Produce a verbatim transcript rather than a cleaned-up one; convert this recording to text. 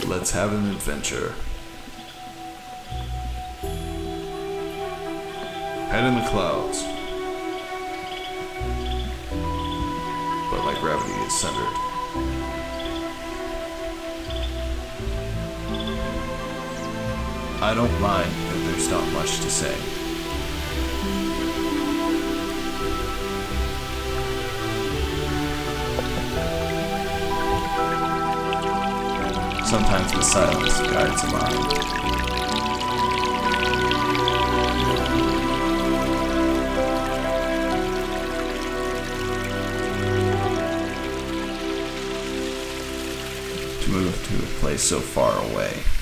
let's have an adventure. Head in the clouds. But my gravity is centered. I don't mind if there's not much to say. Sometimes the silence guides the mind. To move to a place so far away.